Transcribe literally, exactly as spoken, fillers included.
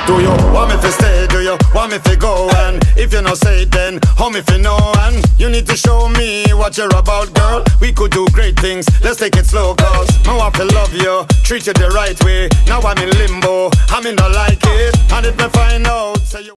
Do you want me to stay? Do you want me to go? And if you no say it, then how me fi know? And you need to show me what you're about, girl. We could do great things, let's take it slow, cause I want to love you, treat you the right way. Now I'm in limbo, I mean I like it. And if I find out, say you